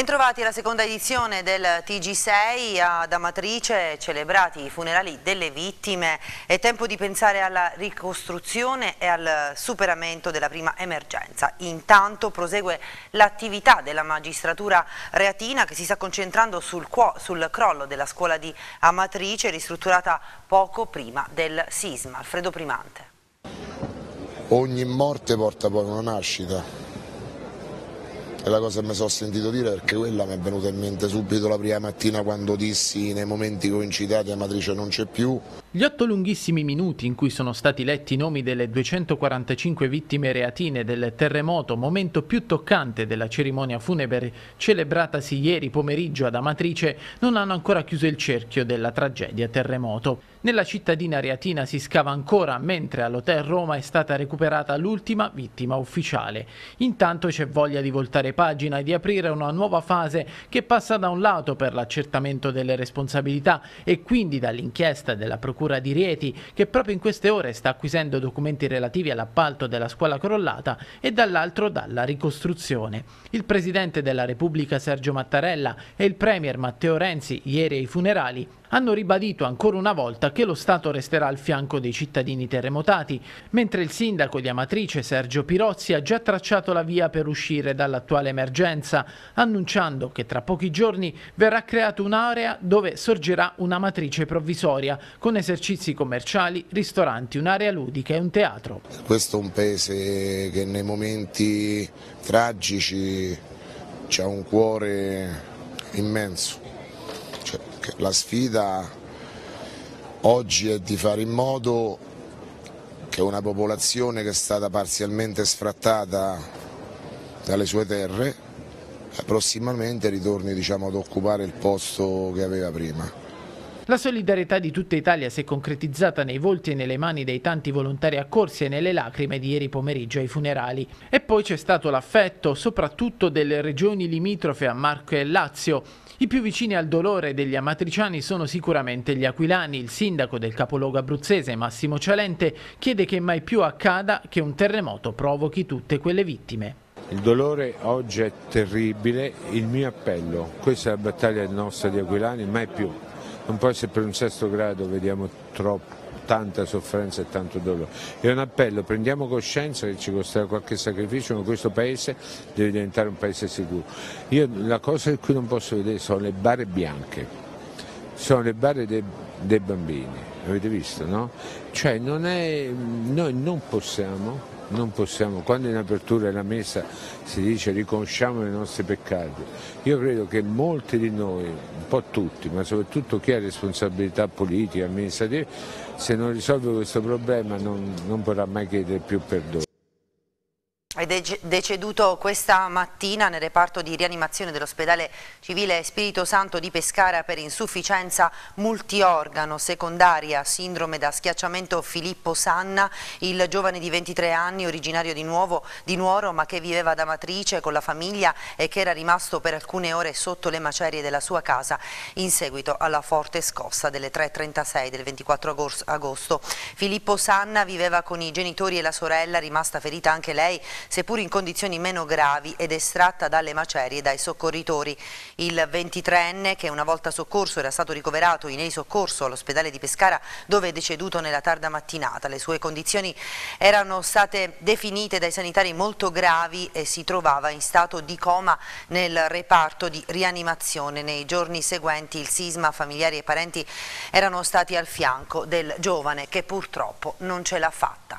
Bentrovati alla seconda edizione del TG6. Ad Amatrice, celebrati i funerali delle vittime, è tempo di pensare alla ricostruzione e al superamento della prima emergenza. Intanto prosegue l'attività della magistratura reatina, che si sta concentrando sul crollo della scuola di Amatrice, ristrutturata poco prima del sisma. Alfredo Primante. Ogni morte porta poi una nascita. È la cosa che mi sono sentito dire, perché quella mi è venuta in mente subito la prima mattina quando dissi nei momenti coincidati Amatrice non c'è più. Gli 8 lunghissimi minuti in cui sono stati letti i nomi delle 245 vittime reatine del terremoto, momento più toccante della cerimonia funebre celebratasi ieri pomeriggio ad Amatrice, non hanno ancora chiuso il cerchio della tragedia terremoto. Nella cittadina reatina si scava ancora, mentre all'Hotel Roma è stata recuperata l'ultima vittima ufficiale. Intanto c'è voglia di voltare pagina e di aprire una nuova fase che passa da un lato per l'accertamento delle responsabilità e quindi dall'inchiesta della Procura di Rieti, che proprio in queste ore sta acquisendo documenti relativi all'appalto della scuola crollata, e dall'altro dalla ricostruzione. Il Presidente della Repubblica Sergio Mattarella e il Premier Matteo Renzi, ieri ai funerali, hanno ribadito ancora una volta che lo Stato resterà al fianco dei cittadini terremotati, mentre il sindaco di Amatrice, Sergio Pirozzi, ha già tracciato la via per uscire dall'attuale emergenza, annunciando che tra pochi giorni verrà creata un'area dove sorgerà un'Amatrice provvisoria, con esercizi commerciali, ristoranti, un'area ludica e un teatro. Questo è un paese che nei momenti tragici ha un cuore immenso. La sfida oggi è di fare in modo che una popolazione che è stata parzialmente sfrattata dalle sue terre prossimamente ritorni, ad occupare il posto che aveva prima. La solidarietà di tutta Italia si è concretizzata nei volti e nelle mani dei tanti volontari accorsi e nelle lacrime di ieri pomeriggio ai funerali. E poi c'è stato l'affetto soprattutto delle regioni limitrofe a Marche e Lazio. I più vicini al dolore degli amatriciani sono sicuramente gli aquilani. Il sindaco del capoluogo abruzzese, Massimo Cialente, chiede che mai più accada che un terremoto provochi tutte quelle vittime. Il dolore oggi è terribile, il mio appello, questa è la battaglia nostra di aquilani, mai più. Non può essere per un sesto grado, vediamo tanta sofferenza e tanto dolore. È un appello, prendiamo coscienza che ci costerà qualche sacrificio, ma questo paese deve diventare un paese sicuro. Io la cosa che qui non posso vedere sono le bare bianche, sono le bare dei bambini, avete visto, no? Cioè noi non possiamo, quando in apertura della messa si dice riconosciamo i nostri peccati, io credo che molti di noi, un po' tutti, ma soprattutto chi ha responsabilità politiche, amministrative, se non risolve questo problema non potrà mai chiedere più perdono. È deceduto questa mattina nel reparto di rianimazione dell'ospedale civile Spirito Santo di Pescara per insufficienza multiorgano secondaria, sindrome da schiacciamento, Filippo Sanna, il giovane di 23 anni, originario di Nuoro, ma che viveva ad Amatrice con la famiglia e che era rimasto per alcune ore sotto le macerie della sua casa in seguito alla forte scossa delle 3:36 del 24 agosto. Filippo Sanna viveva con i genitori e la sorella, rimasta ferita anche lei, seppur in condizioni meno gravi, ed estratta dalle macerie dai soccorritori. Il 23enne, che una volta soccorso era stato ricoverato in elisoccorso all'ospedale di Pescara, dove è deceduto nella tarda mattinata. Le sue condizioni erano state definite dai sanitari molto gravi e si trovava in stato di coma nel reparto di rianimazione. Nei giorni seguenti il sisma, familiari e parenti erano stati al fianco del giovane che purtroppo non ce l'ha fatta.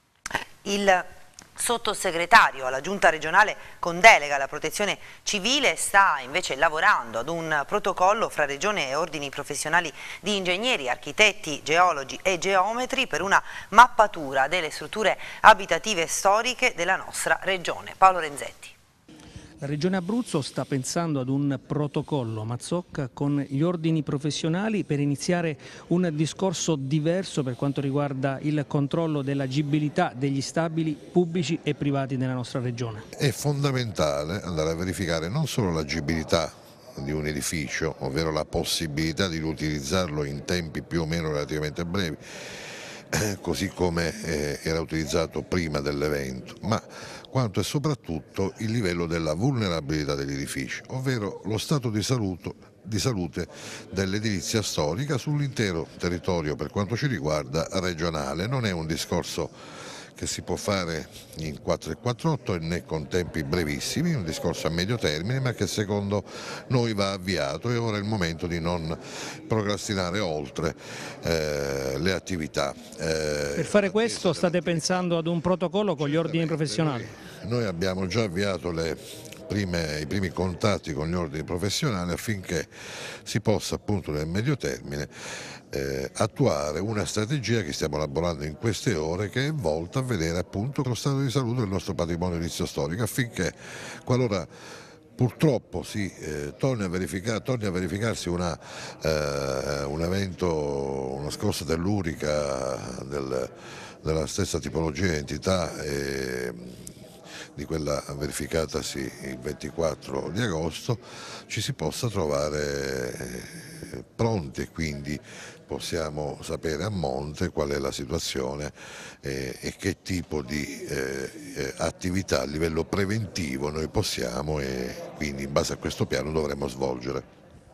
Il sottosegretario alla Giunta regionale con delega alla protezione civile sta invece lavorando ad un protocollo fra regione e ordini professionali di ingegneri, architetti, geologi e geometri per una mappatura delle strutture abitative storiche della nostra regione. Paolo Renzetti. La Regione Abruzzo sta pensando ad un protocollo Mazzocca con gli ordini professionali per iniziare un discorso diverso per quanto riguarda il controllo dell'agibilità degli stabili pubblici e privati nella nostra regione. È fondamentale andare a verificare non solo l'agibilità di un edificio, ovvero la possibilità di utilizzarlo in tempi più o meno relativamente brevi, così come era utilizzato prima dell'evento, ma quanto è soprattutto il livello della vulnerabilità degli edifici, ovvero lo stato di salute dell'edilizia storica sull'intero territorio, per quanto ci riguarda, regionale. Non è un discorso che si può fare in 4-4-8 né con tempi brevissimi, un discorso a medio termine, ma che secondo noi va avviato, e ora è il momento di non procrastinare oltre le attività. Per fare questo state pensando ad un protocollo con gli ordini professionali? Noi abbiamo già avviato i primi contatti con gli ordini professionali affinché si possa appunto nel medio termine attuare una strategia che stiamo elaborando in queste ore, che è volta a vedere appunto lo stato di salute del nostro patrimonio edilizio storico, affinché qualora purtroppo torni a verificarsi un evento, una scossa tellurica della stessa tipologia e entità di quella verificatasi il 24 di agosto, ci si possa trovare pronti, e quindi possiamo sapere a monte qual è la situazione e che tipo di attività a livello preventivo noi possiamo, e quindi in base a questo piano dovremo svolgere.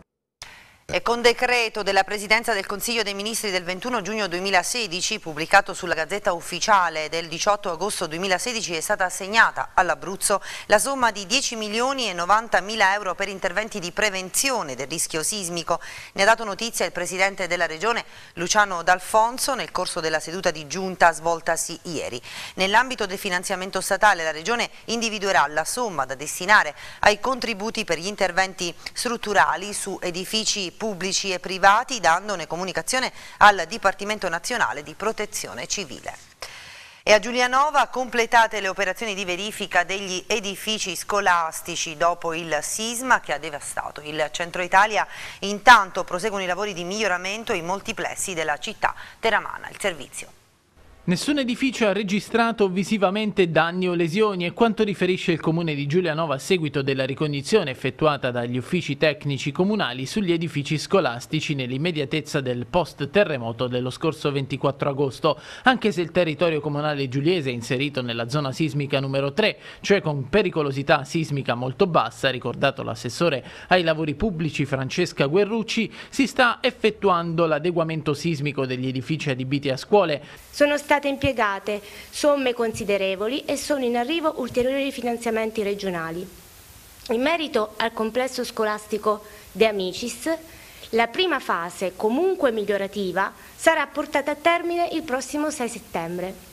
E con decreto della Presidenza del Consiglio dei Ministri del 21 giugno 2016, pubblicato sulla Gazzetta Ufficiale del 18 agosto 2016, è stata assegnata all'Abruzzo la somma di 10.090.000 euro per interventi di prevenzione del rischio sismico. Ne ha dato notizia il Presidente della Regione, Luciano D'Alfonso, nel corso della seduta di giunta svoltasi ieri. Nell'ambito del finanziamento statale, la Regione individuerà la somma da destinare ai contributi per gli interventi strutturali su edifici pubblici e privati, dandone comunicazione al Dipartimento Nazionale di Protezione Civile. E a Giulianova completate le operazioni di verifica degli edifici scolastici dopo il sisma che ha devastato il centro Italia. Intanto proseguono i lavori di miglioramento in molti plessi della città teramana. Il servizio. Nessun edificio ha registrato visivamente danni o lesioni, è quanto riferisce il Comune di Giulianova a seguito della ricognizione effettuata dagli uffici tecnici comunali sugli edifici scolastici nell'immediatezza del post-terremoto dello scorso 24 agosto. Anche se il territorio comunale giuliese è inserito nella zona sismica numero 3, cioè con pericolosità sismica molto bassa, ricordato l'assessore ai lavori pubblici Francesca Guerrucci, si sta effettuando l'adeguamento sismico degli edifici adibiti a scuole. Sono state impiegate somme considerevoli e sono in arrivo ulteriori finanziamenti regionali. In merito al complesso scolastico De Amicis, la prima fase, comunque migliorativa, sarà portata a termine il prossimo 6 settembre.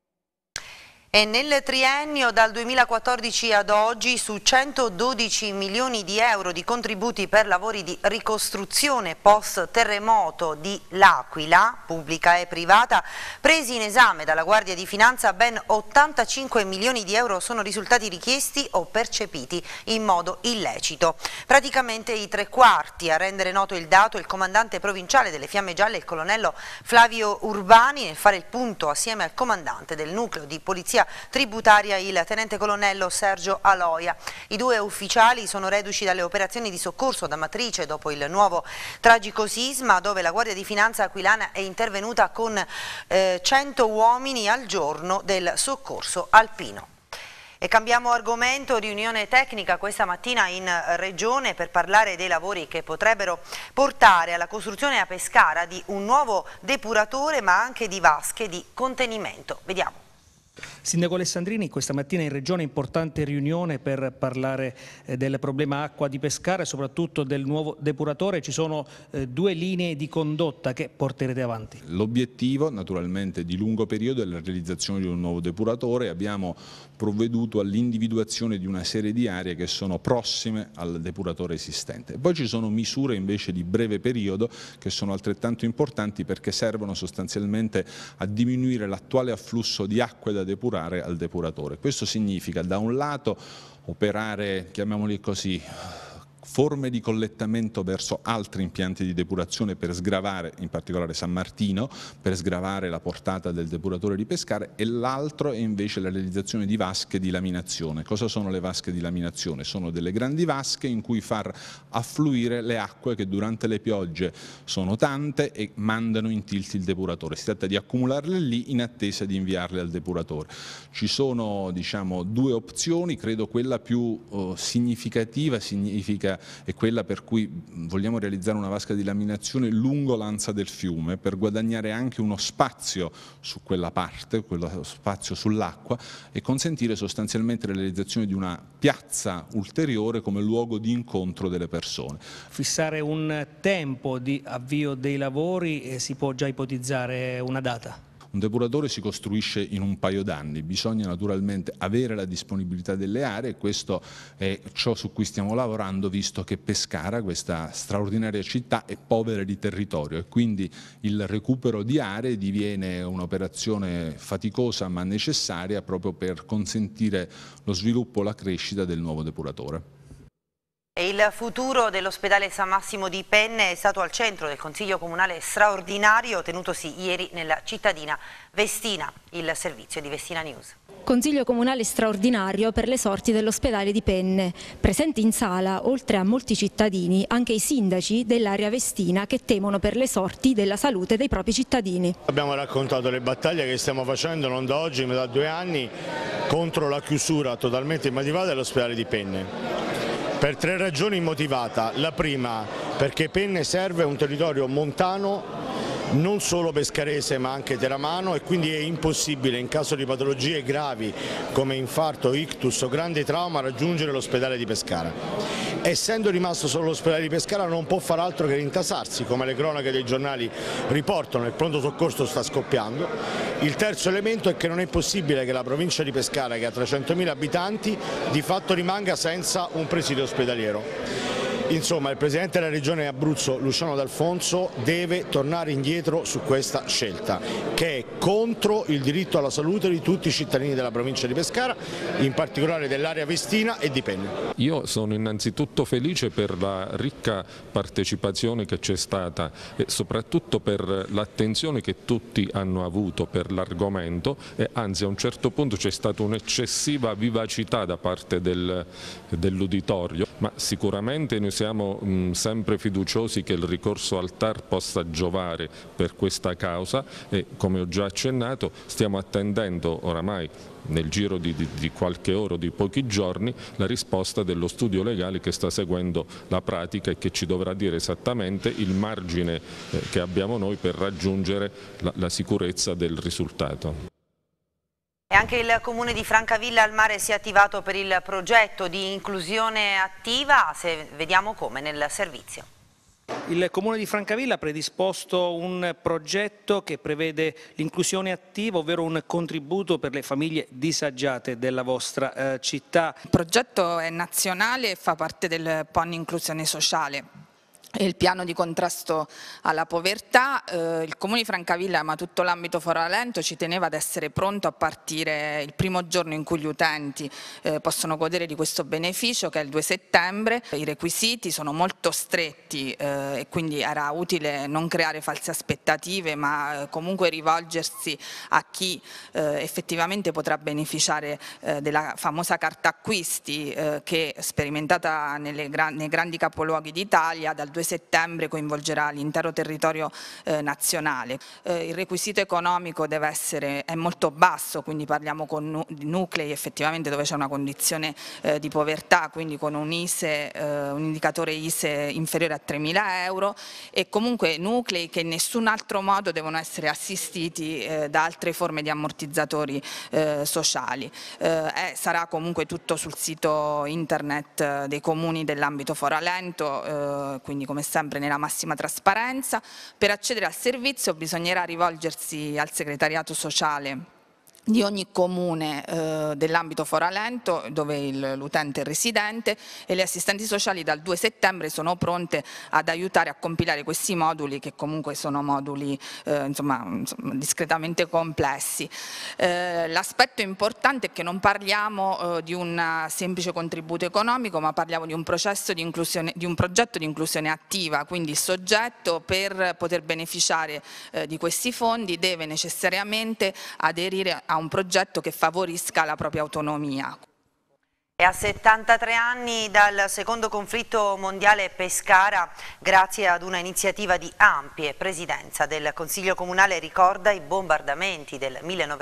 E nel triennio dal 2014 ad oggi, su 112 milioni di euro di contributi per lavori di ricostruzione post-terremoto di L'Aquila, pubblica e privata, presi in esame dalla Guardia di Finanza, ben 85 milioni di euro sono risultati richiesti o percepiti in modo illecito. Praticamente i 3/4. A rendere noto il dato il comandante provinciale delle Fiamme Gialle, il colonnello Flavio Urbani, nel fare il punto assieme al comandante del nucleo di polizia tributaria, il tenente colonnello Sergio Aloia. I due ufficiali sono reduci dalle operazioni di soccorso ad Amatrice dopo il nuovo tragico sisma, dove la Guardia di Finanza aquilana è intervenuta con 100 uomini al giorno del soccorso alpino. E cambiamo argomento, riunione tecnica questa mattina in Regione per parlare dei lavori che potrebbero portare alla costruzione a Pescara di un nuovo depuratore, ma anche di vasche di contenimento. Vediamo. Sindaco Alessandrini, questa mattina in Regione importante riunione per parlare del problema acqua di Pescara e soprattutto del nuovo depuratore. Ci sono due linee di condotta che porterete avanti. L'obiettivo naturalmente di lungo periodo è la realizzazione di un nuovo depuratore. Abbiamo provveduto all'individuazione di una serie di aree che sono prossime al depuratore esistente. Poi ci sono misure invece di breve periodo che sono altrettanto importanti perché servono sostanzialmente a diminuire l'attuale afflusso di acque da depurare al depuratore. Questo significa da un lato operare, chiamiamoli così, forme di collettamento verso altri impianti di depurazione per sgravare, in particolare San Martino, per sgravare la portata del depuratore di Pescara, e l'altro è invece la realizzazione di vasche di laminazione. Cosa sono le vasche di laminazione? Sono delle grandi vasche in cui far affluire le acque che durante le piogge sono tante e mandano in tilt il depuratore. Si tratta di accumularle lì in attesa di inviarle al depuratore. Ci sono, diciamo, due opzioni. Credo quella più significativa è quella per cui vogliamo realizzare una vasca di laminazione lungo l'ansa del fiume per guadagnare anche uno spazio su quella parte, quello spazio sull'acqua, e consentire sostanzialmente la realizzazione di una piazza ulteriore come luogo di incontro delle persone. Fissare un tempo di avvio dei lavori e si può già ipotizzare una data? Un depuratore si costruisce in un paio d'anni, bisogna naturalmente avere la disponibilità delle aree, e questo è ciò su cui stiamo lavorando, visto che Pescara, questa straordinaria città, è povera di territorio, e quindi il recupero di aree diviene un'operazione faticosa ma necessaria proprio per consentire lo sviluppo e la crescita del nuovo depuratore. Il futuro dell'ospedale San Massimo di Penne è stato al centro del Consiglio Comunale straordinario tenutosi ieri nella cittadina Vestina. Il servizio di Vestina News. Consiglio Comunale straordinario per le sorti dell'ospedale di Penne. Presenti in sala, oltre a molti cittadini, anche i sindaci dell'area vestina che temono per le sorti della salute dei propri cittadini. Abbiamo raccontato le battaglie che stiamo facendo non da oggi ma da 2 anni contro la chiusura totalmente immotivata dell'ospedale di Penne. Per 3 ragioni motivata. La prima, perché Penne serve un territorio montano, non solo pescarese ma anche teramano, e quindi è impossibile in caso di patologie gravi come infarto, ictus o grande trauma raggiungere l'ospedale di Pescara. Essendo rimasto solo l'ospedale di Pescara non può far altro che rintasarsi, come le cronache dei giornali riportano, il pronto soccorso sta scoppiando. Il terzo elemento è che non è possibile che la provincia di Pescara, che ha 300.000 abitanti, di fatto rimanga senza un presidio ospedaliero. Insomma, il Presidente della Regione Abruzzo, Luciano D'Alfonso, deve tornare indietro su questa scelta, che è contro il diritto alla salute di tutti i cittadini della provincia di Pescara, in particolare dell'area vestina e di Penne. Io sono innanzitutto felice per la ricca partecipazione che c'è stata e soprattutto per l'attenzione che tutti hanno avuto per l'argomento, e anzi a un certo punto c'è stata un'eccessiva vivacità da parte dell'uditorio, ma sicuramente noi siamo sempre fiduciosi che il ricorso al TAR possa giovare per questa causa, e come ho già accennato stiamo attendendo oramai nel giro di qualche ora o di pochi giorni la risposta dello studio legale che sta seguendo la pratica e che ci dovrà dire esattamente il margine che abbiamo noi per raggiungere la sicurezza del risultato. E anche il Comune di Francavilla al Mare si è attivato per il progetto di inclusione attiva, se vediamo come nel servizio. Il Comune di Francavilla ha predisposto un progetto che prevede l'inclusione attiva, ovvero un contributo per le famiglie disagiate della vostra città. Il progetto è nazionale e fa parte del PON Inclusione Sociale. Il piano di contrasto alla povertà. Il Comune di Francavilla, ma tutto l'ambito Foro Alento, ci teneva ad essere pronto a partire il primo giorno in cui gli utenti possono godere di questo beneficio, che è il 2 settembre. I requisiti sono molto stretti e quindi era utile non creare false aspettative, ma comunque rivolgersi a chi effettivamente potrà beneficiare della famosa carta acquisti che, sperimentata nei grandi capoluoghi d'Italia, dal 2 settembre coinvolgerà l'intero territorio nazionale. Il requisito economico è molto basso, quindi parliamo di nuclei effettivamente dove c'è una condizione di povertà, quindi con un indicatore ISE inferiore a 3.000 euro, e comunque nuclei che in nessun altro modo devono essere assistiti da altre forme di ammortizzatori sociali. Sarà comunque tutto sul sito internet dei comuni dell'ambito Foro Alento, quindi come sempre nella massima trasparenza. Per accedere al servizio bisognerà rivolgersi al segretariato sociale di ogni comune dell'ambito Foralento dove l'utente è residente, e le assistenti sociali dal 2 settembre sono pronte ad aiutare a compilare questi moduli, che comunque sono moduli insomma, discretamente complessi. L'aspetto importante è che non parliamo di un semplice contributo economico, ma parliamo di un progetto di inclusione attiva, quindi il soggetto per poter beneficiare di questi fondi deve necessariamente aderire a un progetto che favorisca la propria autonomia. E a 73 anni dal secondo conflitto mondiale Pescara, grazie ad una iniziativa di ampie presidenza del Consiglio Comunale, ricorda i bombardamenti del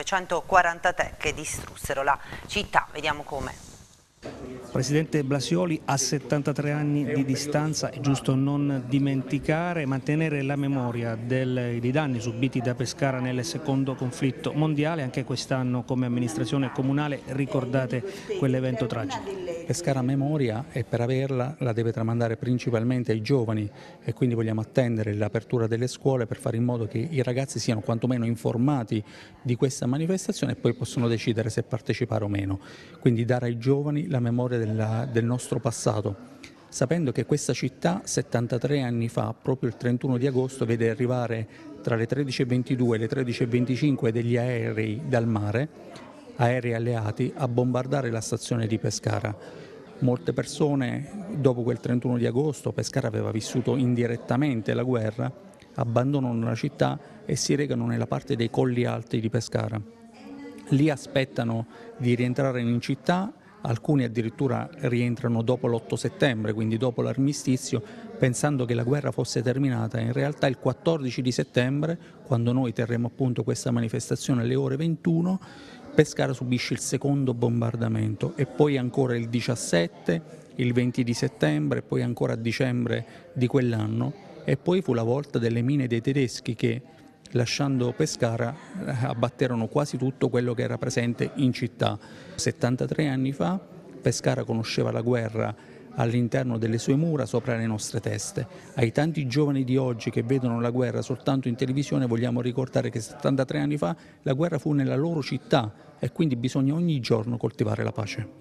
1943 che distrussero la città. Vediamo come. Presidente Blasioli, a 73 anni di distanza è giusto non dimenticare, mantenere la memoria dei danni subiti da Pescara nel secondo conflitto mondiale. Anche quest'anno come amministrazione comunale ricordate quell'evento tragico. Pescara memoria, e per averla la deve tramandare principalmente ai giovani, e quindi vogliamo attendere l'apertura delle scuole per fare in modo che i ragazzi siano quantomeno informati di questa manifestazione e poi possono decidere se partecipare o meno. Quindi dare ai giovani la memoria del nostro passato, sapendo che questa città 73 anni fa, proprio il 31 di agosto, vede arrivare tra le 13:22 e le 13:25 degli aerei dal mare, aerei alleati, a bombardare la stazione di Pescara. Molte persone, dopo quel 31 di agosto, Pescara aveva vissuto indirettamente la guerra, abbandonano la città e si recano nella parte dei Colli Alti di Pescara. Lì aspettano di rientrare in città. Alcuni addirittura rientrano dopo l'8 settembre, quindi dopo l'armistizio, pensando che la guerra fosse terminata. In realtà il 14 di settembre, quando noi terremo appunto questa manifestazione alle ore 21, Pescara subisce il secondo bombardamento, e poi ancora il 17, il 20 di settembre, poi ancora a dicembre di quell'anno, e poi fu la volta delle mine dei tedeschi che, lasciando Pescara, abbatterono quasi tutto quello che era presente in città. 73 anni fa Pescara conosceva la guerra all'interno delle sue mura, sopra le nostre teste. Ai tanti giovani di oggi che vedono la guerra soltanto in televisione vogliamo ricordare che 73 anni fa la guerra fu nella loro città, e quindi bisogna ogni giorno coltivare la pace.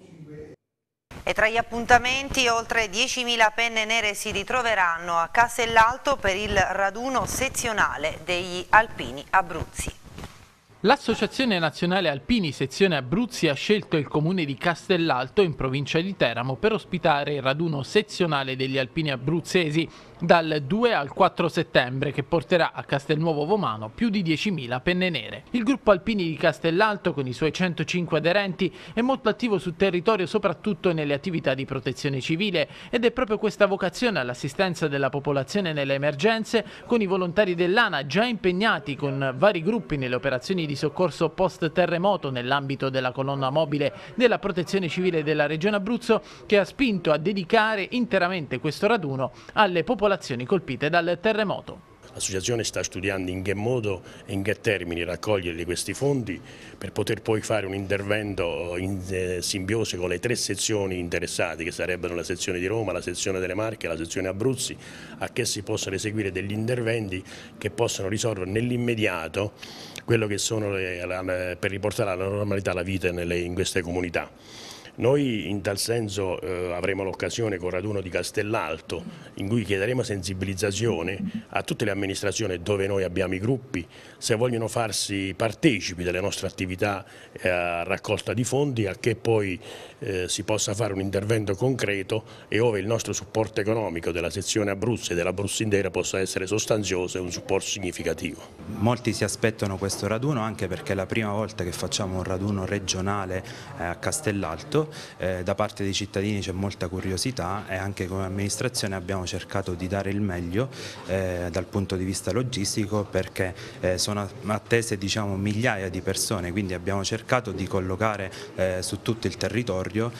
E tra gli appuntamenti, oltre 10.000 penne nere si ritroveranno a Castellalto per il raduno sezionale degli Alpini Abruzzi. L'Associazione Nazionale Alpini Sezione Abruzzi ha scelto il comune di Castellalto, in provincia di Teramo, per ospitare il raduno sezionale degli Alpini Abruzzesi dal 2 al 4 settembre, che porterà a Castelnuovo Vomano più di 10.000 penne nere. Il gruppo Alpini di Castellalto, con i suoi 105 aderenti, è molto attivo sul territorio, soprattutto nelle attività di protezione civile, ed è proprio questa vocazione all'assistenza della popolazione nelle emergenze, con i volontari dell'ANA già impegnati con vari gruppi nelle operazioni di soccorso post-terremoto nell'ambito della colonna mobile della Protezione Civile della Regione Abruzzo, che ha spinto a dedicare interamente questo raduno alle popolazioni colpite dal terremoto. L'associazione sta studiando in che modo e in che termini raccogliere questi fondi per poter poi fare un intervento in simbiosi con le 3 sezioni interessate, che sarebbero la sezione di Roma, la sezione delle Marche e la sezione Abruzzi, a che si possano eseguire degli interventi che possano risolvere nell'immediato quello che sono per riportare alla normalità la vita in queste comunità. Noi in tal senso avremo l'occasione con il raduno di Castellalto, in cui chiederemo sensibilizzazione a tutte le amministrazioni dove noi abbiamo i gruppi, se vogliono farsi partecipi delle nostre attività a raccolta di fondi, a che poi si possa fare un intervento concreto, e ove il nostro supporto economico della sezione Abruzzo e dell'Abruzzo intera possa essere sostanzioso e un supporto significativo. Molti si aspettano questo raduno, anche perché è la prima volta che facciamo un raduno regionale a Castellalto. Da parte dei cittadini c'è molta curiosità, e anche come amministrazione abbiamo cercato di dare il meglio dal punto di vista logistico, perché sono attese migliaia di persone, quindi abbiamo cercato di collocare su tutto il territorio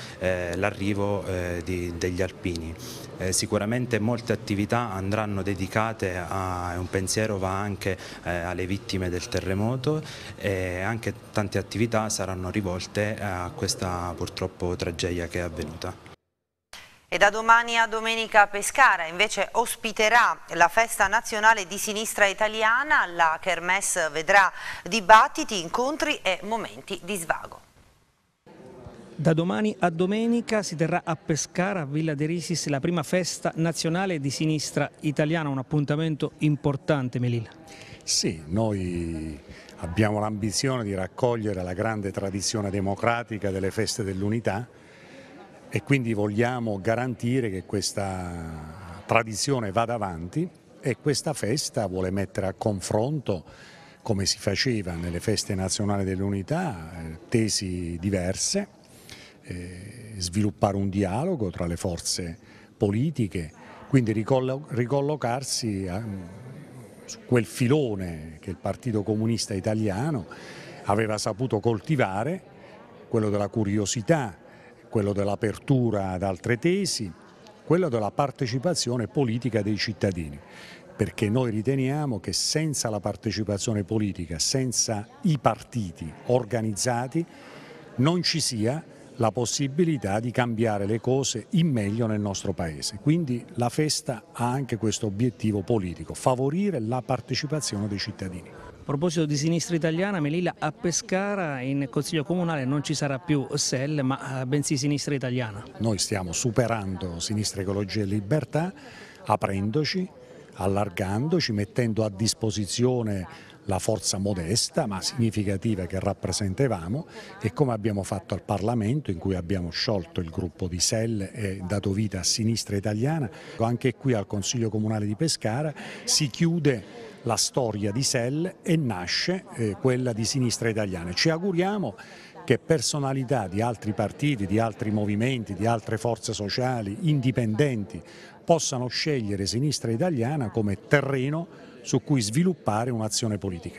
l'arrivo degli alpini. Sicuramente molte attività andranno dedicate un pensiero va anche alle vittime del terremoto, e anche tante attività saranno rivolte a questa purtroppo tragedia che è avvenuta. E da domani a domenica Pescara invece ospiterà la festa nazionale di sinistra italiana. La Kermesse vedrà dibattiti, incontri e momenti di svago. Da domani a domenica si terrà a Pescara, a Villa de Risis, la prima festa nazionale di sinistra italiana, un appuntamento importante, Melilla. Sì, noi abbiamo l'ambizione di raccogliere la grande tradizione democratica delle feste dell'unità e quindi vogliamo garantire che questa tradizione vada avanti, e questa festa vuole mettere a confronto, come si faceva nelle feste nazionali dell'unità, tesi diverse, sviluppare un dialogo tra le forze politiche, quindi ricollocarsi su quel filone che il Partito Comunista Italiano aveva saputo coltivare, quello della curiosità, quello dell'apertura ad altre tesi, quello della partecipazione politica dei cittadini, perché noi riteniamo che senza la partecipazione politica, senza i partiti organizzati, non ci sia la possibilità di cambiare le cose in meglio nel nostro Paese. Quindi la festa ha anche questo obiettivo politico, favorire la partecipazione dei cittadini. A proposito di sinistra italiana, Melilla, a Pescara in Consiglio Comunale non ci sarà più SEL, ma bensì sinistra italiana. Noi stiamo superando Sinistra Ecologia e Libertà, aprendoci, allargandoci, mettendo a disposizione la forza modesta ma significativa che rappresentavamo, e come abbiamo fatto al Parlamento, in cui abbiamo sciolto il gruppo di SEL e dato vita a Sinistra Italiana, anche qui al Consiglio Comunale di Pescara si chiude la storia di SEL e nasce quella di Sinistra Italiana. Ci auguriamo che personalità di altri partiti, di altri movimenti, di altre forze sociali indipendenti possano scegliere Sinistra Italiana come terreno su cui sviluppare un'azione politica.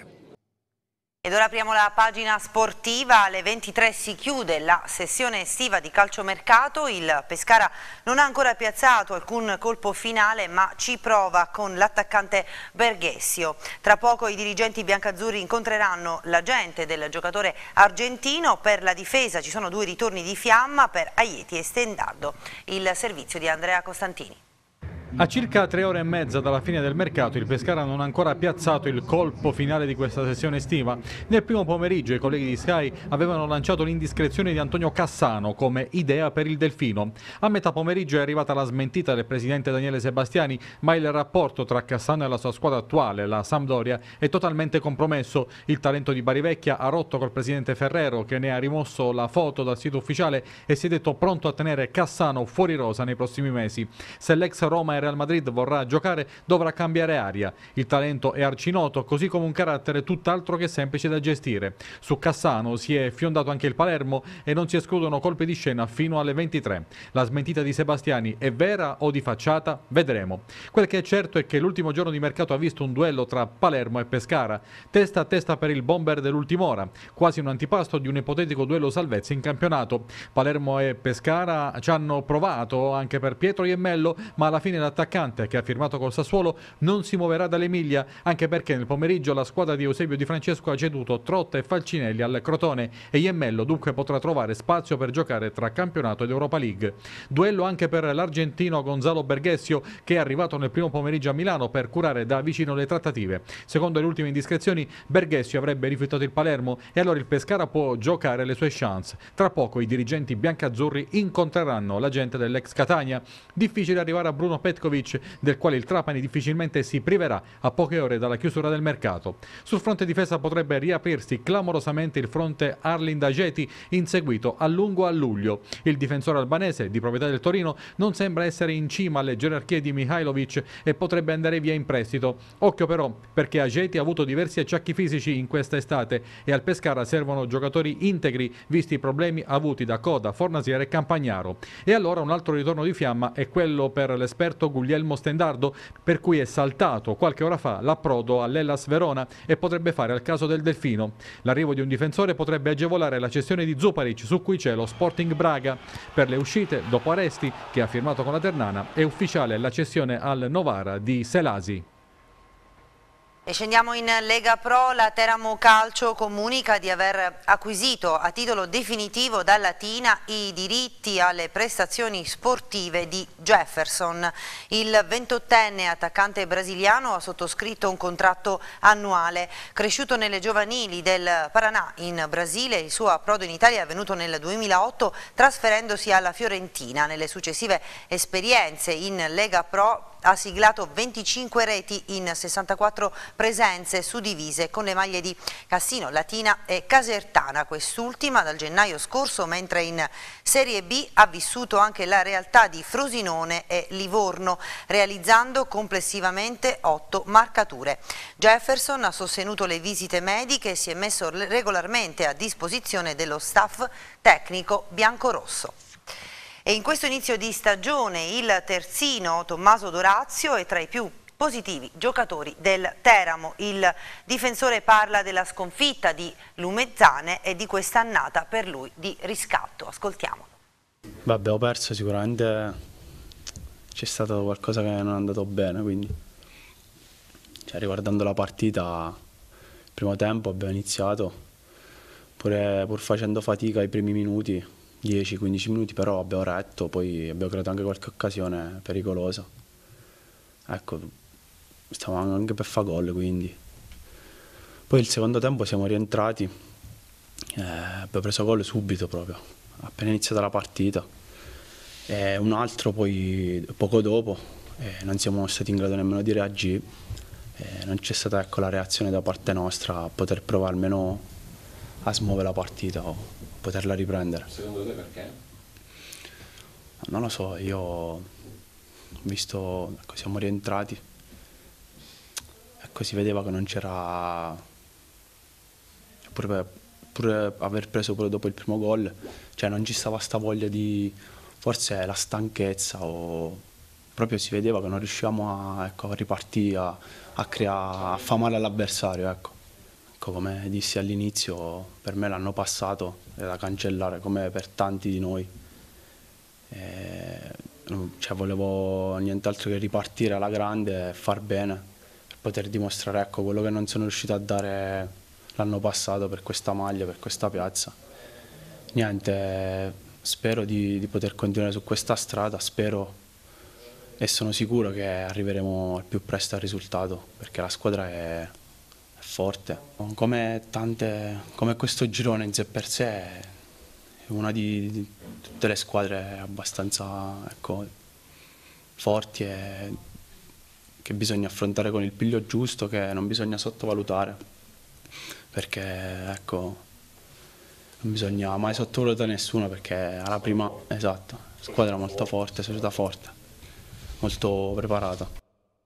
Ed ora apriamo la pagina sportiva. Alle 23 si chiude la sessione estiva di calciomercato. Il Pescara non ha ancora piazzato alcun colpo finale, ma ci prova con l'attaccante Berghessio. Tra poco i dirigenti biancazzurri incontreranno l'agente del giocatore argentino. Per la difesa ci sono 2 ritorni di fiamma per Aieti e Stendardo. Il servizio di Andrea Costantini. A circa 3 ore e mezza dalla fine del mercato il Pescara non ha ancora piazzato il colpo finale di questa sessione estiva. Nel primo pomeriggio i colleghi di Sky avevano lanciato l'indiscrezione di Antonio Cassano come idea per il Delfino. A metà pomeriggio è arrivata la smentita del presidente Daniele Sebastiani, ma il rapporto tra Cassano e la sua squadra attuale, la Sampdoria, è totalmente compromesso. Il talento di Barivecchia ha rotto col presidente Ferrero, che ne ha rimosso la foto dal sito ufficiale e si è detto pronto a tenere Cassano fuori rosa nei prossimi mesi. Se l'ex Roma e Real Madrid vorrà giocare, dovrà cambiare aria. Il talento è arcinoto, così come un carattere tutt'altro che semplice da gestire. Su Cassano si è fiondato anche il Palermo e non si escludono colpi di scena fino alle 23. La smentita di Sebastiani è vera o di facciata? Vedremo. Quel che è certo è che l'ultimo giorno di mercato ha visto un duello tra Palermo e Pescara, testa a testa per il bomber dell'ultima ora, quasi un antipasto di un ipotetico duello salvezza in campionato. Palermo e Pescara ci hanno provato anche per Pietro Iemmello, ma alla fine l'attaccante, che ha firmato col Sassuolo, non si muoverà dall'Emilia, anche perché nel pomeriggio la squadra di Eusebio Di Francesco ha ceduto Trotta e Falcinelli al Crotone e Iemmello dunque potrà trovare spazio per giocare tra campionato ed Europa League. Duello anche per l'argentino Gonzalo Berghessio, che è arrivato nel primo pomeriggio a Milano per curare da vicino le trattative. Secondo le ultime indiscrezioni, Berghessio avrebbe rifiutato il Palermo e allora il Pescara può giocare le sue chance. Tra poco i dirigenti biancazzurri incontreranno l'agente dell'ex Catania. Difficile arrivare a Bruno Petkovic, del quale il Trapani difficilmente si priverà a poche ore dalla chiusura del mercato. Sul fronte difesa potrebbe riaprirsi clamorosamente il fronte Arlind Ageti, inseguito a lungo a luglio. Il difensore albanese, di proprietà del Torino, non sembra essere in cima alle gerarchie di Mihajlovic e potrebbe andare via in prestito. Occhio però, perché Ageti ha avuto diversi acciacchi fisici in questa estate e al Pescara servono giocatori integri, visti i problemi avuti da Coda, Fornasiere e Campagnaro. E allora un altro ritorno di fiamma è quello per l'esperto Guglielmo Stendardo, per cui è saltato qualche ora fa l'approdo all'Hellas Verona e potrebbe fare al caso del Delfino. L'arrivo di un difensore potrebbe agevolare la cessione di Zuparic, su cui c'è lo Sporting Braga. Per le uscite, dopo Aresti, che ha firmato con la Ternana, è ufficiale la cessione al Novara di Selasi. E scendiamo in Lega Pro. La Teramo Calcio comunica di aver acquisito a titolo definitivo da Latina i diritti alle prestazioni sportive di Jefferson. Il 28enne attaccante brasiliano ha sottoscritto un contratto annuale. Cresciuto nelle giovanili del Paraná in Brasile, il suo approdo in Italia è avvenuto nel 2008 trasferendosi alla Fiorentina. Nelle successive esperienze in Lega Pro ha siglato 25 reti in 64 presenze suddivise con le maglie di Cassino, Latina e Casertana, quest'ultima dal gennaio scorso, mentre in Serie B ha vissuto anche la realtà di Frosinone e Livorno, realizzando complessivamente 8 marcature. Jefferson ha sostenuto le visite mediche e si è messo regolarmente a disposizione dello staff tecnico biancorosso. E in questo inizio di stagione il terzino Tommaso Dorazio è tra i più positivi giocatori del Teramo. Il difensore parla della sconfitta di Lumezzane e di quest'annata per lui di riscatto. Ascoltiamolo. Abbiamo perso, sicuramente c'è stato qualcosa che non è andato bene, quindi riguardando la partita, il primo tempo abbiamo iniziato pur facendo fatica ai primi minuti, 10-15 minuti, però abbiamo retto, poi abbiamo creato anche qualche occasione pericolosa. Ecco, stavamo anche per fare gol, quindi. Poi il secondo tempo siamo rientrati, abbiamo preso gol subito proprio, appena iniziata la partita. E un altro poi poco dopo, non siamo stati in grado nemmeno di reagire, non c'è stata la reazione da parte nostra a poter provare almeno a smuovere la partita o poterla riprendere. Secondo te perché? Non lo so, io ho visto, siamo rientrati, si vedeva che non c'era, pure aver preso pure dopo il primo gol, non ci stava sta voglia di, forse la stanchezza, o proprio si vedeva che non riuscivamo a ripartire, a fare male all'avversario, ecco. Come dissi all'inizio, per me l'anno passato è da cancellare, come per tanti di noi. Volevo nient'altro che ripartire alla grande e far bene, per poter dimostrare quello che non sono riuscito a dare l'anno passato per questa maglia, per questa piazza. Niente, spero di poter continuare su questa strada, spero e sono sicuro che arriveremo al più presto al risultato, perché la squadra è forte. Come questo girone in sé per sé è una di tutte le squadre abbastanza forti e che bisogna affrontare con il piglio giusto, che non bisogna sottovalutare, perché non bisogna mai sottovalutare nessuno, perché alla prima, esatto, squadra molto forte, società forte, molto preparata.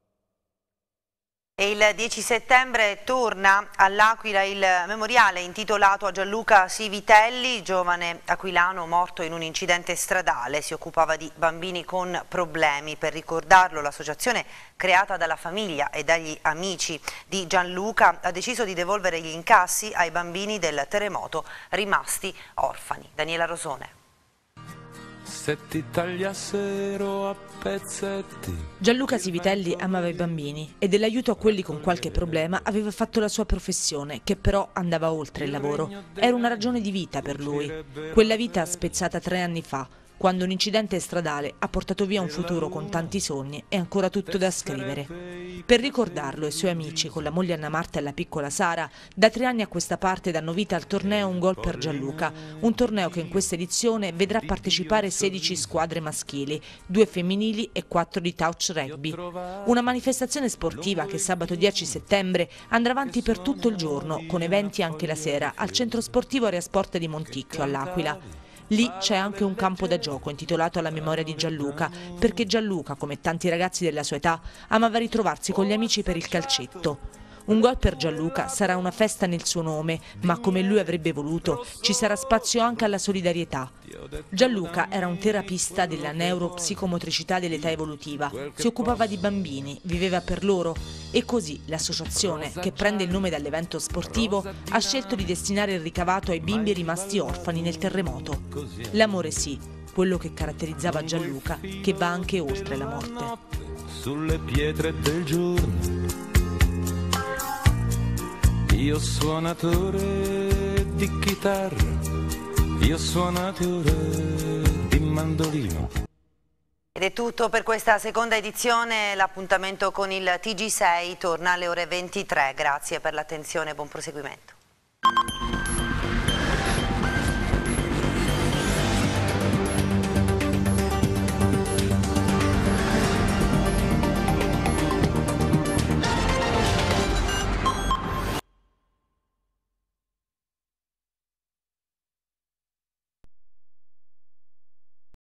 E il 10 settembre torna all'Aquila il memoriale intitolato a Gianluca Sivitelli, giovane aquilano morto in un incidente stradale. Si occupava di bambini con problemi. Per ricordarlo, l'associazione creata dalla famiglia e dagli amici di Gianluca ha deciso di devolvere gli incassi ai bambini del terremoto rimasti orfani. Daniela Rosone. Se ti tagliassero a pezzetti. Gianluca Sivitelli amava i bambini e dell'aiuto a quelli con qualche problema aveva fatto la sua professione, che però andava oltre il lavoro. Era una ragione di vita per lui. Quella vita spezzata 3 anni fa, quando un incidente stradale ha portato via un futuro con tanti sogni e ancora tutto da scrivere. Per ricordarlo, i suoi amici, con la moglie Anna Marta e la piccola Sara, da 3 anni a questa parte danno vita al torneo Un Gol per Gianluca, un torneo che in questa edizione vedrà partecipare 16 squadre maschili, 2 femminili e 4 di touch rugby. Una manifestazione sportiva che sabato 10 settembre andrà avanti per tutto il giorno, con eventi anche la sera, al centro sportivo Area Sport di Monticchio, all'Aquila. Lì c'è anche un campo da gioco intitolato alla memoria di Gianluca, perché Gianluca, come tanti ragazzi della sua età, amava ritrovarsi con gli amici per il calcetto. Un Gol per Gianluca sarà una festa nel suo nome, ma come lui avrebbe voluto, ci sarà spazio anche alla solidarietà. Gianluca era un terapista della neuropsicomotricità dell'età evolutiva, si occupava di bambini, viveva per loro e così l'associazione, che prende il nome dall'evento sportivo, ha scelto di destinare il ricavato ai bimbi rimasti orfani nel terremoto. L'amore sì, quello che caratterizzava Gianluca, che va anche oltre la morte. Sulle pietre del giorno io suonatore di chitarra, io suonatore di mandolino. Ed è tutto per questa seconda edizione, l'appuntamento con il TG6 torna alle ore 23, grazie per l'attenzione e buon proseguimento.